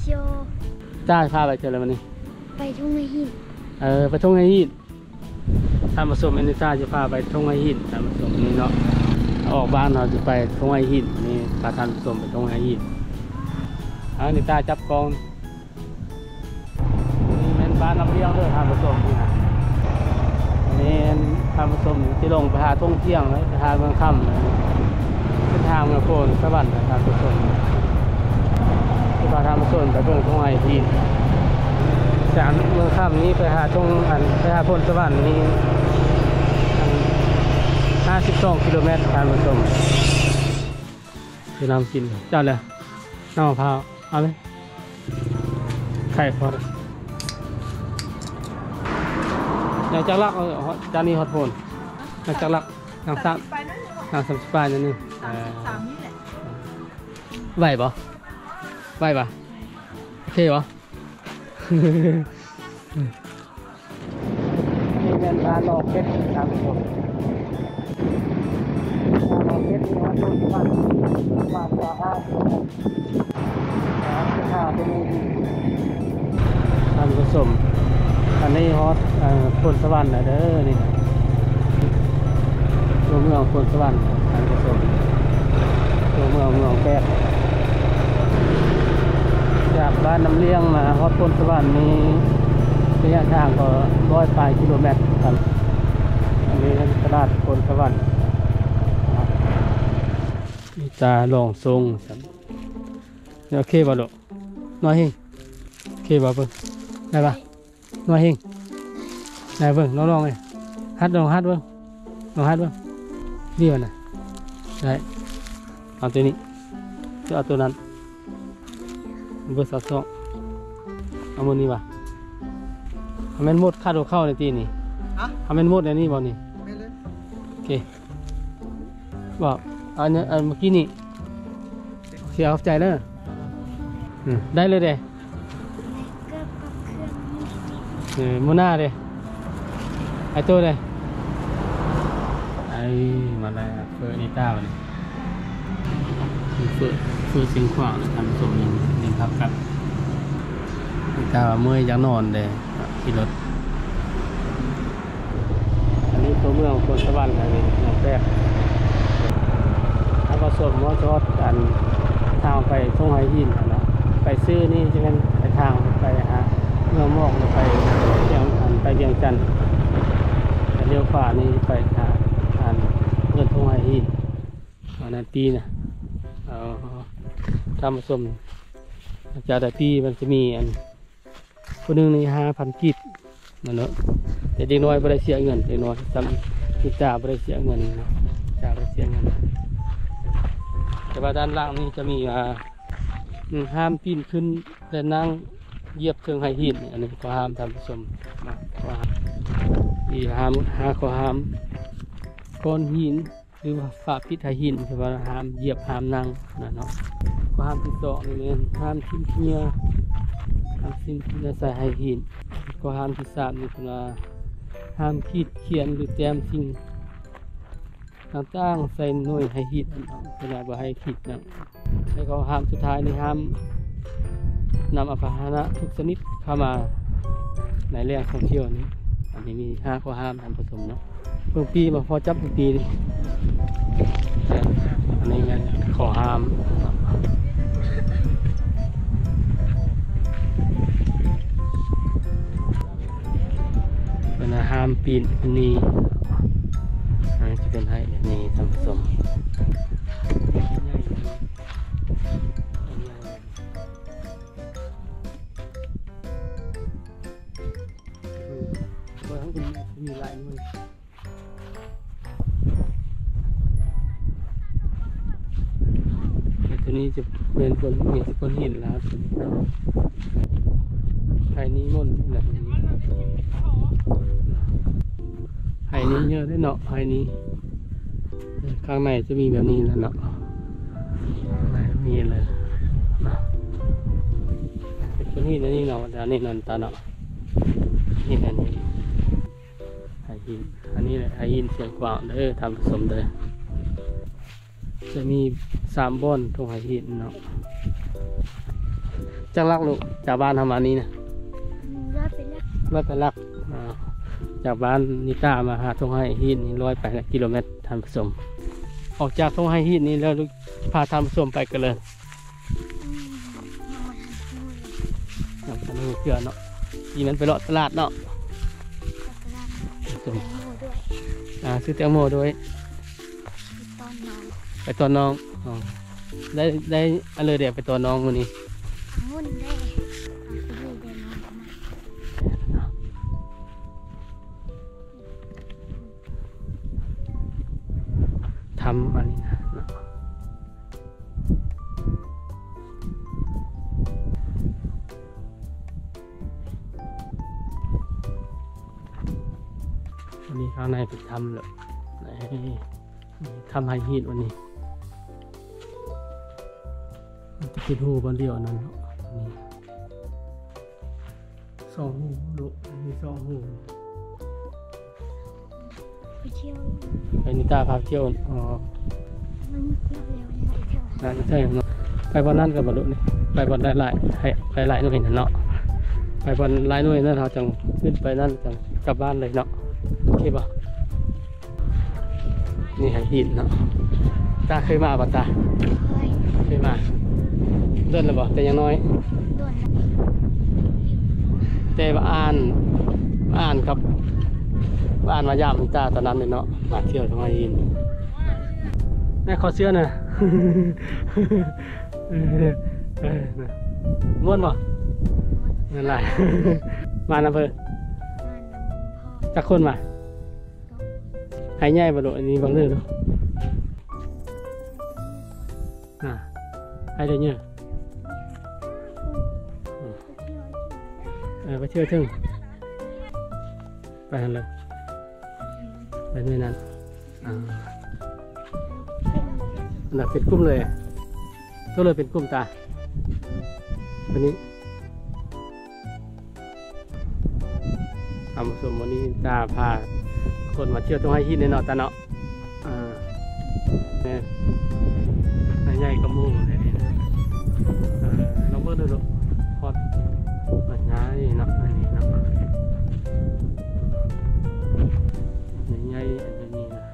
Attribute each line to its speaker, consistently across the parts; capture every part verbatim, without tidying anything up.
Speaker 1: เชียว
Speaker 2: จ้าพาไปเจออะไรวันนี้
Speaker 1: ไปทุ่งไอหิน
Speaker 2: เออไปทุ่งไอหินทำผสมอันนี้จ้าจะพาไปทุ่งไอหินทำผสมนี้เนาะออกบ้านเราจะไปทุ่งไอหินนี่พาทำผสมไปทุ่งไอหินอันนี้จ้าจับกองนี่เป็นบ้านน้ำเลี้ยงด้วยทำผสมนี่นะนี่ทำผสมที่ลงไปหาท่องเที่ยวเลยไปหาเมืองค่ำเส้นทางเมืองโพนสวรรค์ทำผสมที่พาทำผสมไปเบิ่งทุ่งไอหินจากเมืองค่ำนี้ไปหาทุ่งอันไปหาโพนสวรรค์นี่ห้าสิบสองกิโลเมตรทางผสมคือน้ำกินเจ้าเลยน้ำมะพร้าวเอาไหมไข่พอเลยอยากจักรักเอาจานนี้ฮอตโฟนอยากจักรักนางซ้ำนางสามสิบปลายนั่นนี่สามนี่แหละไหวปะไหวปะโอเคปะนี่เป็นร้านหลอกเพชรตามผมร้านหลอกเพชรนี่วัดต้นวันมากกว่าห้าสิบห้าเป็นทำผสมอันนี้ฮอตพลสวรรค์นะเด้อนี่ตัวเมืองพลสวรรค์ทำผสมตัวเมืองเมืองแปดจากบ้านน้ำเลี้ยงมาฮอตพลสวรรค์นี้ระยะทางก็ร้อยปลายกิโลเมตรครับอันนี้ตลาดพลสวรรค์มีตาลองทรงเนี่ยโอเคป่ะลูกน้อยเฮงโอเคป่ะเพิ่งได้ป่ะน้อยเฮงได้เพิ่งลองลองเลยฮัดลองฮัดเพิ่งลองฮัดเพิ่งดีวะนะได้เอาตัวนี้จะเอาตัวนั้นเบอร์สองสองเอามือนี้ป่ะทำเป็นมดคาดเข้าในตีนี่ทำเป็นมดในนี่บอลนี่โอเคบอกอันนี้อันเมื่อกี้นี่เสียใจแล้วได้เลยเด้เออมูน่าเด้ไอตัวเด้ไอมาเลยเฟอร์นิต้าวันนี้เฟอร์เฟอร์สิงขวางทำสมยังยังครับครับนิต้าเมื่อยยังนอนเด้ขี่รถอันนี้ตัวเมืองโพนสวรรค์อันนี้น้องแป๊กถ้าผสมว่าจอดกันทางไปทุ่งไฮหินนะไปซื้อนี่จะเป็นไปทางไปฮะเมืองมอกไปเวียงอันไปเวียงจันทร์เลี้ยวขวานี่ไปทางอันเงินทุ่งไฮหินอันนั้นปีนะเอาทำผสมจากแต่ปีมันจะมีอันคนหนึ่งนี่ห้าพันกิจนั่นเนาะแต่เด็กน้อยไม่ได้เสียเงินเด็กน้อยจำนิตาไม่ได้เสียเงินนะจ่าไม่ได้เสียเงินแต่ว่าด้านล่างนี่จะมีห้ามปีนขึ้นและนั่งเหยียบเชิงไฮหินอันนี้ก็ห้ามทำผสมมาก็ห้ามมีห้ามห้าก็ห้ามก้อนหินหรือว่าฝาปิดไฮหินคือว่าห้ามเหยียบห้ามนั่งนะเนาะก็ห้ามที่สองนี่ห้ามทิ้งเงี้ยห้ามทิ้งเงี้ยใส่ไฮหินก็ห้ามที่สามนี่คือว่าห้ามขีดเขียนหรือแต้มสิ่งต่างๆใส่หน่วยไฮหินขนาดว่าให้ขีดนะแล้วก็ห้ามสุดท้ายนี่ห้ามนำอภาหนะทุกชนิดเข้ามาในแหล่งท่องเที่ยวนี้อันนี้มีห้าข้อห้ามทำผสมเนาะเมื่อปีมาพอจับเมื่อปีนี่อันนี้ไงข้อห้ามเป็นห้ามปีนนี่จะเป็นให้นี่ทำผสมมีลายมือตัวนี้จะเป็นคนมีคนหินแล้วไผ่นี้มุ่นแบบนี้ไผ่นี้เยอะได้เนาะไผ่นี้ข้างในจะมีแบบนี้แล้วเนาะมีเลยเป็นคนหินอันนี้เนาะแต่อันนี้นันตาเนาะหินอันนี้หินอันนี้แหละหินเสียงกว้างเด้อทำผสมเลยจะมีสามบ่อนตรงหินเนาะจักลักลูกจากบ้านทำมานี้นะ
Speaker 1: ร้อยเป็นลัก
Speaker 2: ร้อยแปดลักอ่าจากบ้านนิต้ามาหาทงให้หินนี่ร้อยแปดกิโลเมตรท่านผู้ชมออกจากทงให้หินนี้แล้วพาท่านผู้ชมไปกันเลยน้ำตาลเกลือเนาะยีนั้นไปเลาะตลาดเนาะอ่าซื้อแตงโมด้วยไปตอนน้องอ๋อได้ได้อะไรเดี๋ยวไปตอนน้องวันนี้ทำอันนี้นะเนาะวันนี้ข้างในไปทำเลยทำไฮฮีทวันนี้มันจะเป็นหูบนเดียวนั่นเนาะนี่สองหูลูกมีสองหู
Speaker 1: ไปเที่ยว
Speaker 2: ไปนิตาพาเที่ยวอ๋อ
Speaker 1: มันเที่ยวเร็วไปเที่ยว
Speaker 2: นั่นใช่เนาะไปบอลนั่นกับบอลลูกนี่ไปบอลได้หลายให้ไปหลายหน่วยนั่นเนาะไปบอลหลายหน่วยนั่นเราจังขึ้นไปนั่นจังกลับบ้านเลยเนาะโอเคป่ะนี่ไฮฮีทเนาะตาเคยมาป่ะตา
Speaker 1: เคย
Speaker 2: เคยมาเดินเลยบ่แต่ยังน้อย
Speaker 1: โดน
Speaker 2: แต่ว่าอ่านอ่านครับอ่านมายามตาตอนนั้นเลยเนาะมาเที่ยวทำไมยินแม่ขอเสื้อหน่อยม้วนบ่นั่นไรมานะเพื่อจักคนมาหายง่ายบ่ลูกอันนี้บางเรื่องเนาะอ่าให้ได้เนี่ยเออไปเชื่อถึงไปกันเลยไปด้วยนั้นอ่าอันนั้นเป็นกลุ่มเลยก็เลยเป็นกลุ่มตาวันนี้ทำสมวันนี้ตาพาคนมาเที่ยวต้องให้หินในเนาะตาเนาะอ่าเนี่ยใหญ่กระมูเลยนี่นะลองเบิ่งดูลูกพอดมันง่ายเนาะอันนี้เนาะใหญ่ๆอันนี้นะ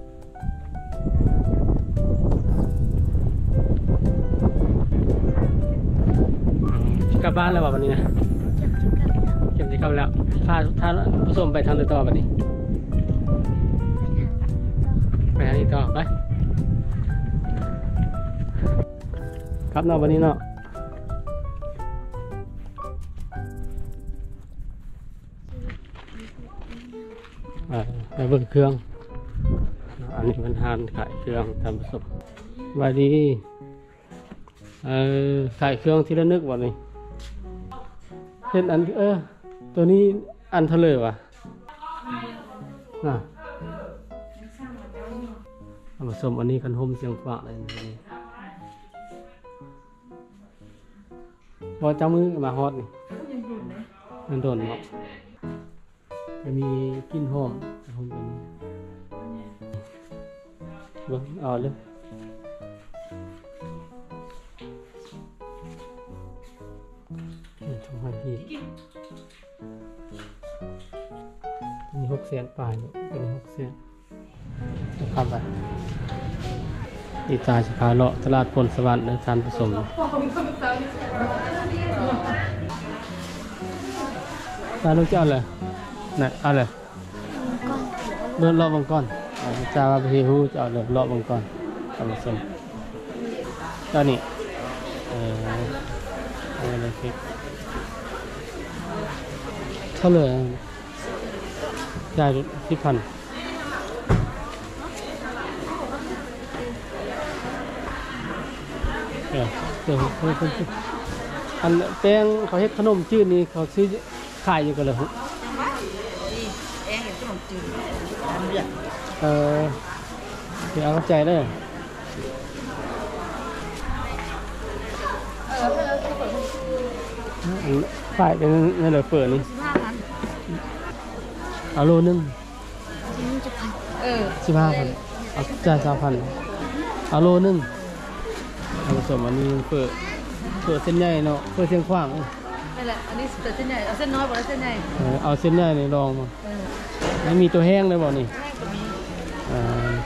Speaker 2: กลับบ้านแล้ววันนี้นะเก็บที่เข้าแล้วพาท่านผสมไปทางเรือต่อวันนี้ไปทางนี้ต่อไปครับเนาะวันนี้เนาะไปเบิ่งเครื่องอันนี้มันทานขายเครื่องทำผสมวันนี้เออขายเครื่องที่ระนึกวันนี้เห็นอันเออตัวนี้อันเท่าเลยวะน่ะเอาผสมอันนี้กันห่มเสียงฟ้าอะไรนี่พอเจ้ามือมาฮอตนี่มันโดนเนาะจะมีกลิ่นหอมห่มตัวนี้เบิ่งเอาเลยทำให้พี่มีหกเสียนปลายเนี่ยเป็นหกเสียนจะทำไปอีตาจะพาเลาะตลาดพลสวรรค์ในทานผสมตาลูกเจ้าเลยน่ะเอาเลยเลือดเลาะบางก้อนจ้าว่าไปที่หูจะเอาเลยเลาะบางก้อนทานผสมก็นี่เอออะไรเค้กเท่าเลยได้ที่พันเออเออเอออันแป้งเขาเฮ็ดขนมจืดนี่เขาซื้อขายอยู่กันเลยฮะเองเห็นขนมจืดเออเดี๋ยวเอาใจได้ขายเป็นในเหลือเปิดนี่เอาโลนึงสิบห้าพันเอาจ่ายสามพันเอาโลนึงเอาผสมอันนี้เปิดถั่วเส้นใหญ่เนาะเพื่อเส้นขว้าง
Speaker 3: นี่แหละอันนี้เส้นใหญ่เอาเส้นน้อยกว่าเส้นใหญ่
Speaker 2: เออเอาเส้นใหญ่นี่ลองมา
Speaker 3: เออ
Speaker 2: ไม่มีตัวแห้งเลยบ่นี่
Speaker 3: แห้งก็มี
Speaker 2: อ่า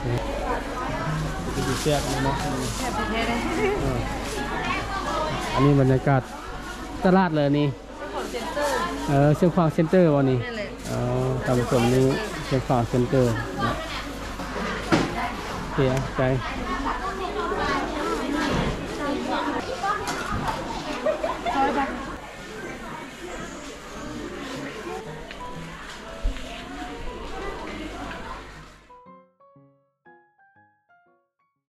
Speaker 2: ดีแซ่บเนาะ
Speaker 3: แค่พิเศษเลย
Speaker 2: เอออันนี้บรรยากาศตลาดเลยนี่
Speaker 3: เจ้าของเซ็นเตอร์
Speaker 2: เออเชียงขวางเซ็นเตอร์วันนี้
Speaker 3: นี่แหละ
Speaker 2: เออตามส่วนนี้เชียงขวางเซ็นเตอร์นะโอเคใจ